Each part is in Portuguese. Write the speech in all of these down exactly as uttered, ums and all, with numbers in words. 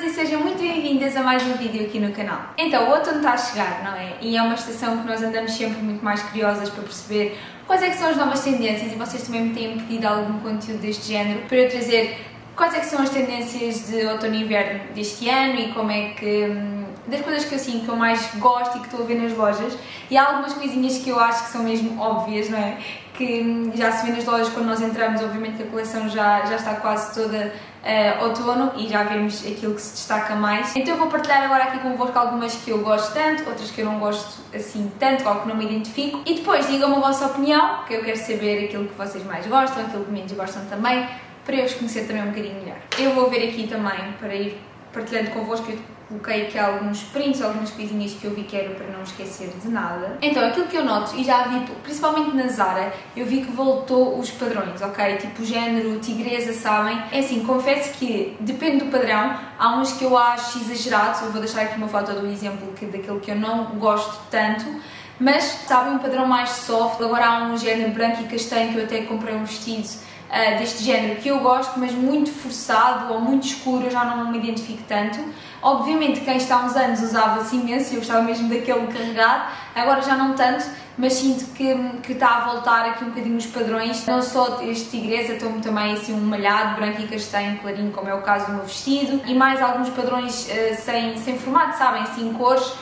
todas e sejam muito bem-vindas a mais um vídeo aqui no canal. Então, o outono está a chegar, não é? E é uma estação que nós andamos sempre muito mais curiosas para perceber quais é que são as novas tendências e vocês também me têm pedido algum conteúdo deste género para eu trazer quais é que são as tendências de outono e inverno deste ano e como é que... das coisas que eu sinto, que eu mais gosto e que estou a ver nas lojas, e há algumas coisinhas que eu acho que são mesmo óbvias, não é? Que já se vê nas lojas quando nós entramos, obviamente que a coleção já, já está quase toda uh, outono e já vemos aquilo que se destaca mais. Então eu vou partilhar agora aqui convosco algumas que eu gosto tanto, outras que eu não gosto assim tanto, ou que não me identifico, e depois digam-me a vossa opinião, que eu quero saber aquilo que vocês mais gostam, aquilo que menos gostam também, para eu vos conhecer também um bocadinho melhor. Eu vou ver aqui também, para ir partilhando convosco, eu coloquei aqui alguns prints, algumas coisinhas que eu vi que era para não esquecer de nada. Então, aquilo que eu noto, e já vi, principalmente na Zara, eu vi que voltou os padrões, ok? Tipo, género tigresa, sabem? É assim, confesso que depende do padrão, há uns que eu acho exagerados, eu vou deixar aqui uma foto do exemplo que, daquele que eu não gosto tanto, mas, sabem, um padrão mais soft. Agora há um género branco e castanho que eu até comprei um vestido Uh, deste género que eu gosto, mas muito forçado ou muito escuro, eu já não me identifico tanto. Obviamente quem está há uns anos usava-se imenso, eu gostava mesmo daquele carregado, agora já não tanto, mas sinto que, que está a voltar aqui um bocadinho os padrões, não só este tigresa, estou também assim um malhado, branco e castanho clarinho, como é o caso do meu vestido, e mais alguns padrões uh, sem, sem formato, sabem, assim cores,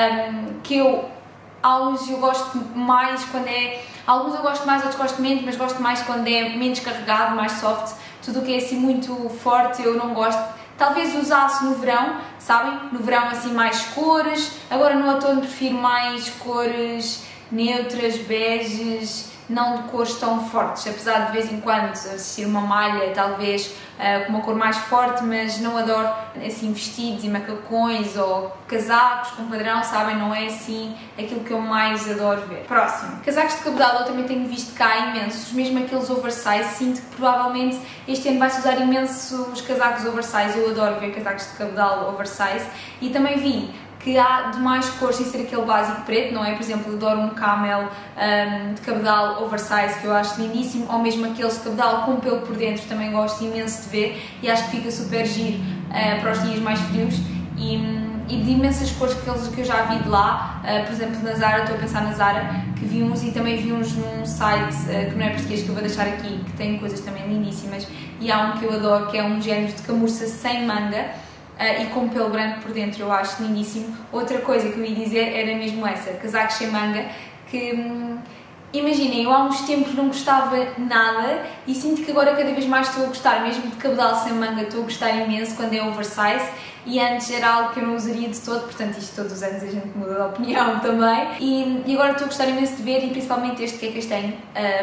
um, que eu, alguns eu gosto mais quando é... Alguns eu gosto mais, outros gosto menos, mas gosto mais quando é menos carregado, mais soft. Tudo o que é assim muito forte eu não gosto. Talvez usasse no verão, sabem? No verão assim mais cores. Agora no outono prefiro mais cores neutras, beges, não de cores tão fortes. Apesar de vez em quando vestir uma malha talvez uh, com uma cor mais forte, mas não adoro assim vestidos e macacões ou casacos com padrão, sabem? Não é assim aquilo que eu mais adoro ver. Próximo. Casacos de cabedal eu também tenho visto cá imensos, mesmo aqueles oversize. Sinto que provavelmente este ano vai-se usar imenso os casacos oversize. Eu adoro ver casacos de cabedal oversize e também vi que há de mais cores sem ser aquele básico preto, não é? Por exemplo, adoro um camel um, de cabedal oversize que eu acho lindíssimo, ou mesmo aqueles de cabedal com pelo por dentro, também gosto imenso de ver e acho que fica super giro uh, para os dias mais frios e, e de imensas cores que, eles, que eu já vi de lá, uh, por exemplo na Zara, estou a pensar na Zara, que vi uns e também vi uns num site uh, que não é português, que eu vou deixar aqui, que tem coisas também lindíssimas, e há um que eu adoro que é um género de camurça sem manga, Uh, e com pelo branco por dentro, eu acho lindíssimo. Outra coisa que eu ia dizer era mesmo essa, casacos sem manga, que hum, imaginem, eu há uns tempos não gostava nada e sinto que agora cada vez mais estou a gostar, mesmo de cabedal sem manga estou a gostar imenso quando é oversize, e antes era algo que eu não usaria de todo, portanto isto todos os anos a gente muda de opinião também, e, e agora estou a gostar imenso de ver, e principalmente este que é castanho,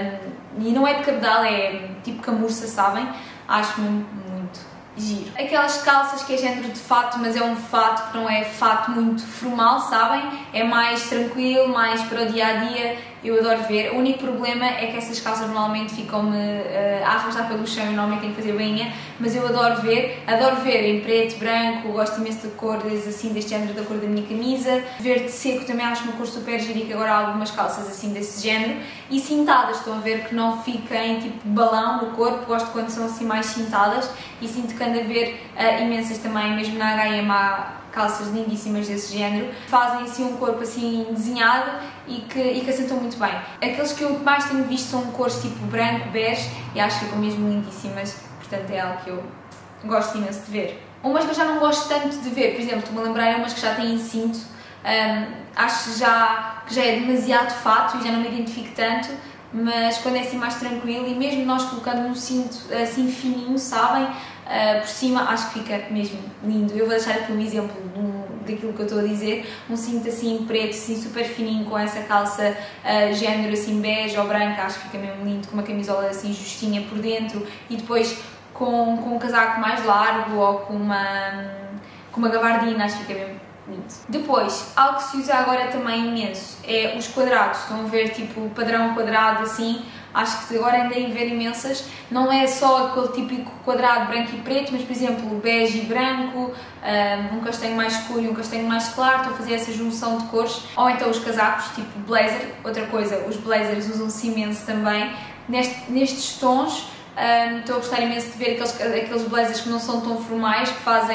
um, e não é de cabedal, é tipo camurça, sabem? Acho muito, muito giro. Aquelas calças que é género de fato, mas é um fato que não é fato muito formal, sabem? É mais tranquilo, mais para o dia-a-dia, eu adoro ver. O único problema é que essas calças normalmente ficam-me uh, a arrastar pelo chão e normalmente tenho que fazer bainha, mas eu adoro ver, adoro ver em preto, branco, gosto imenso de cores assim, deste género, da cor da minha camisa. Verde seco também acho uma cor super gira, e que agora há algumas calças assim desse género. E cintadas, estão a ver que não fiquem tipo balão no corpo, gosto quando são assim mais cintadas, e sinto que ando a ver uh, imensas também, mesmo na H e M há calças lindíssimas desse género, fazem assim um corpo assim desenhado e que, e que assentam muito bem. Aqueles que eu mais tenho visto são cores tipo branco, bege, e acho que ficam mesmo lindíssimas, portanto é algo que eu gosto imenso de ver. Umas que eu já não gosto tanto de ver, por exemplo, estou-me a lembrar, é umas que já têm cinto, um, acho já, que já é demasiado fato e já não me identifico tanto, mas quando é assim mais tranquilo, e mesmo nós colocando um cinto assim fininho, sabem, uh, por cima, acho que fica mesmo lindo. Eu vou deixar aqui um exemplo de um, daquilo que eu estou a dizer, um cinto assim preto, assim super fininho, com essa calça uh, género assim bege ou branca, acho que fica mesmo lindo, com uma camisola assim justinha por dentro, e depois com, com um casaco mais largo ou com uma, com uma gabardina, acho que fica mesmo lindo. Depois, algo que se usa agora também imenso é os quadrados. Estão a ver tipo padrão quadrado assim, acho que agora andei a ver imensas, não é só aquele típico quadrado branco e preto, mas por exemplo bege e branco, um castanho mais escuro e um castanho mais claro, estou a fazer essa junção de cores. Ou então os casacos tipo blazer, outra coisa, os blazers usam-se imenso também neste, nestes tons. Um, estou a gostar imenso de ver aqueles, aqueles blazers que não são tão formais, que fazem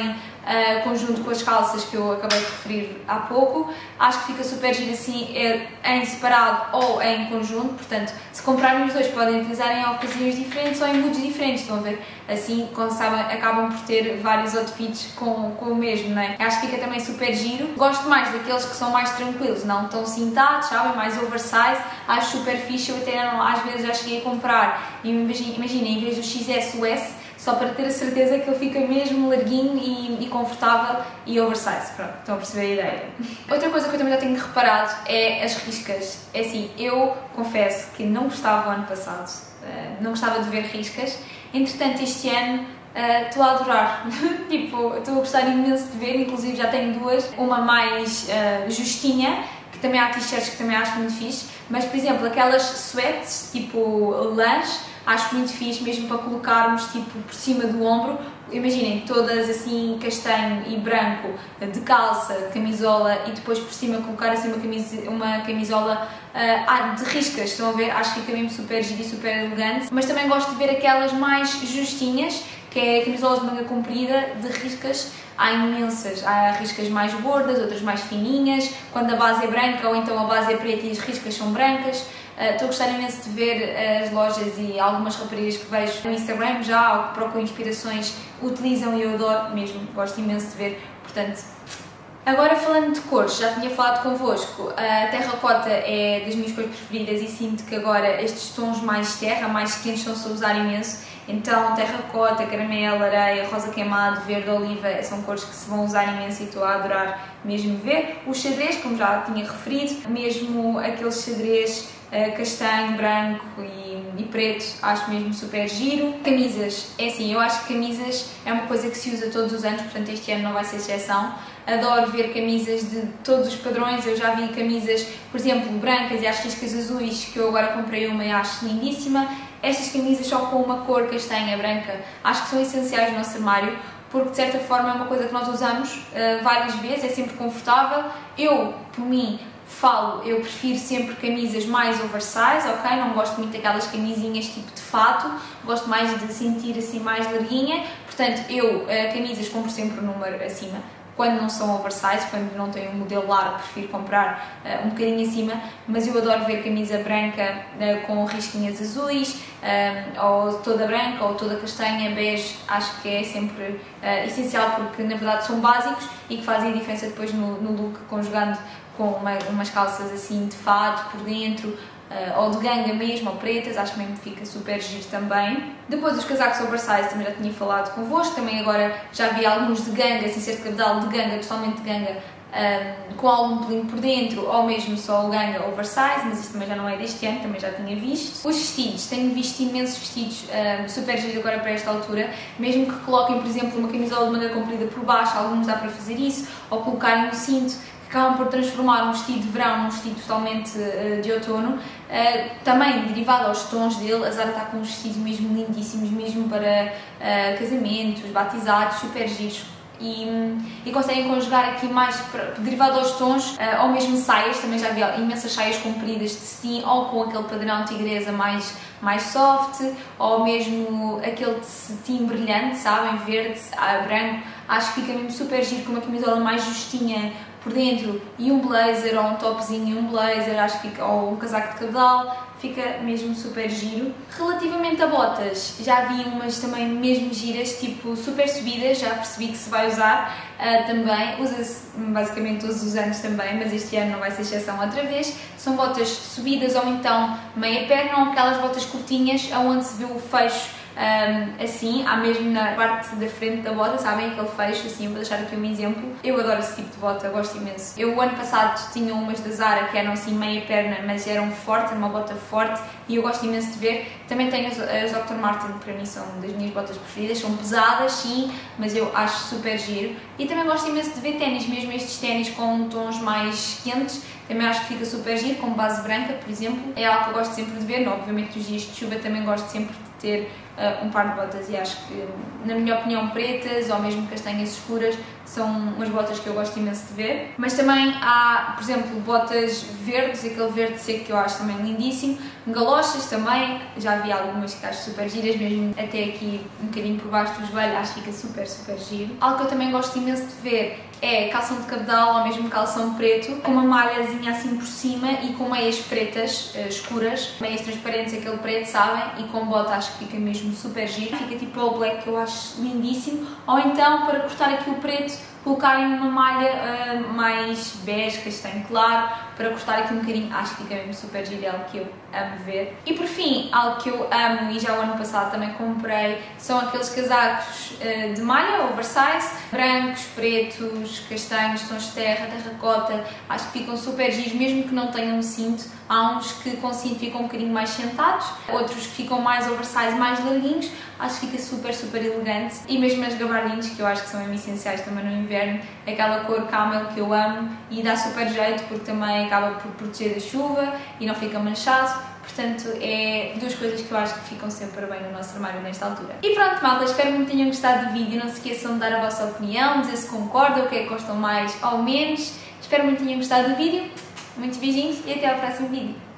uh, conjunto com as calças que eu acabei de referir há pouco. Acho que fica super giro assim em separado ou em conjunto, portanto, se comprarem os dois podem utilizar em ocasiões diferentes ou em moods diferentes, estão a ver? Assim, como sabem, acabam por ter vários outfits com, com o mesmo, não é? Acho que fica também super giro. Gosto mais daqueles que são mais tranquilos, não tão cintados, sabem? Mais oversize. Acho super fixe, eu até não, às vezes já cheguei a comprar e imaginem, em vez do X S, o S, só para ter a certeza que ele fica mesmo larguinho e, e confortável e oversize. Pronto, estão a perceber a ideia. Outra coisa que eu também já tenho reparado é as riscas. É assim, eu confesso que não gostava o ano passado, não gostava de ver riscas, entretanto este ano estou uh, a adorar, tipo, estou a gostar imenso de ver, inclusive já tenho duas, uma mais uh, justinha, que também há t-shirts que também acho muito fixe, mas por exemplo aquelas sweats, tipo lãs, acho muito fixe mesmo para colocarmos tipo por cima do ombro. Imaginem, todas assim castanho e branco, de calça, camisola e depois por cima colocar assim uma, camisa, uma camisola uh, de riscas, estão a ver? Acho que fica mesmo super giro e super elegante, mas também gosto de ver aquelas mais justinhas, que é camisolas de manga comprida, de riscas. Há imensas, há riscas mais gordas, outras mais fininhas, quando a base é branca ou então a base é preta e as riscas são brancas. Uh, estou a gostar imenso de ver as lojas e algumas raparigas que vejo no Instagram já, ou que procuram inspirações, utilizam e eu adoro mesmo, gosto imenso de ver, portanto... Agora falando de cores, já tinha falado convosco, a terracota é das minhas cores preferidas e sinto que agora estes tons mais terra, mais quentes, estão-se a usar imenso. Então terracota, caramelo, areia, rosa queimado, verde, oliva, são cores que se vão usar imenso e estou a adorar mesmo ver. Os xadrez, como já tinha referido, mesmo aqueles xadrez uh, castanho, branco e, e preto, acho mesmo super giro. Camisas, é assim, eu acho que camisas é uma coisa que se usa todos os anos, portanto este ano não vai ser exceção. Adoro ver camisas de todos os padrões, eu já vi camisas, por exemplo, brancas e às riscas azuis, que eu agora comprei uma e acho lindíssima. Estas camisas só com uma cor castanha, branca, acho que são essenciais no nosso armário, porque de certa forma é uma coisa que nós usamos uh, várias vezes, é sempre confortável. Eu, por mim, falo, eu prefiro sempre camisas mais oversize, ok? Não gosto muito daquelas camisinhas tipo de fato, gosto mais de sentir assim mais larguinha, portanto eu uh, camisas compro sempre o número acima. Quando não são oversize, quando não tenho um modelo largo, prefiro comprar uh, um bocadinho acima, mas eu adoro ver camisa branca uh, com risquinhas azuis, uh, ou toda branca, ou toda castanha, bege, acho que é sempre uh, essencial, porque na verdade são básicos e que fazem a diferença depois no, no look, conjugando com uma, umas calças assim de fado por dentro, Uh, ou de ganga mesmo, ou pretas, acho que mesmo fica super giro também. Depois os casacos oversize, também já tinha falado convosco, também agora já vi alguns de ganga, sem ser de cabedal, de ganga, totalmente de ganga, um, com algum pelinho por dentro, ou mesmo só o ganga oversize, mas isso também já não é deste ano, também já tinha visto. Os vestidos, tenho visto imensos vestidos um, super giros agora para esta altura, mesmo que coloquem, por exemplo, uma camisola de manga comprida por baixo, alguns dá para fazer isso, ou colocarem um cinto, acabam por transformar um vestido de verão num vestido totalmente uh, de outono, uh, também derivado aos tons dele. A Zara está com uns vestidos mesmo lindíssimos, mesmo para uh, casamentos, batizados, super giros. E, e conseguem conjugar aqui mais para, derivado aos tons, uh, ou mesmo saias, também já vi imensas saias compridas de cetim, ou com aquele padrão tigresa mais, mais soft, ou mesmo aquele de cetim brilhante, sabem, verde, uh, branco. Acho que fica mesmo super giro, com uma camisola mais justinha por dentro e um blazer, ou um topzinho e um blazer, acho que fica, ou um casaco de cabedal, fica mesmo super giro. Relativamente a botas, já vi umas também mesmo giras, tipo super subidas, já percebi que se vai usar uh, também, usa-se basicamente todos os anos também, mas este ano não vai ser exceção outra vez. São botas subidas ou então meia perna, ou aquelas botas curtinhas, onde se vê o fecho Um, assim, há mesmo na parte da frente da bota, sabem, aquele fecho assim. Vou deixar aqui um exemplo. Eu adoro esse tipo de bota, gosto imenso. Eu o ano passado tinha umas da Zara que eram assim meia perna, mas eram fortes, uma bota forte, e eu gosto imenso de ver. Também tenho as, as doutor Martens, que para mim são das minhas botas preferidas, são pesadas sim, mas eu acho super giro. E também gosto imenso de ver ténis, mesmo estes ténis com tons mais quentes, também acho que fica super giro, com base branca, por exemplo. É algo que eu gosto sempre de ver, obviamente nos dias de chuva também gosto sempre de ter uh, um par de botas e acho que, na minha opinião, pretas ou mesmo castanhas escuras são umas botas que eu gosto imenso de ver. Mas também há, por exemplo, botas verdes, aquele verde seco que eu acho também lindíssimo, galochas também, já vi algumas que acho super giras, mesmo até aqui um bocadinho por baixo do joelho, acho que fica super, super giro. Algo que eu também gosto imenso de ver é calção de cabedal ou mesmo calção preto, com uma malhazinha assim por cima e com meias pretas, uh, escuras, meias transparentes, aquele preto, sabem? E com bota acho que fica mesmo super giro, fica tipo all black que eu acho lindíssimo, ou então para cortar aqui o preto, colocarem uma malha uh, mais bege, castanho claro, para cortar aqui um bocadinho, acho que fica mesmo super giro, é algo que eu amo ver. E por fim, algo que eu amo e já o ano passado também comprei, são aqueles casacos uh, de malha, oversize, brancos, pretos, castanhos, tons de terra, terracota, acho que ficam super giros, mesmo que não tenham um cinto. Há uns que com cinto ficam um bocadinho mais sentados, outros que ficam mais oversize, mais larguinhos, acho que fica super, super elegante. E mesmo as gabardines, que eu acho que são mesmo essenciais também no inverno, aquela cor camel que eu amo e dá super jeito porque também acaba por proteger da chuva e não fica manchado. Portanto, é duas coisas que eu acho que ficam sempre bem no nosso armário nesta altura. E pronto, malta, espero muito que tenham gostado do vídeo. Não se esqueçam de dar a vossa opinião, dizer se concordam, o que é que gostam mais ou menos. Espero muito que tenham gostado do vídeo. Muitos beijinhos e até ao próximo vídeo.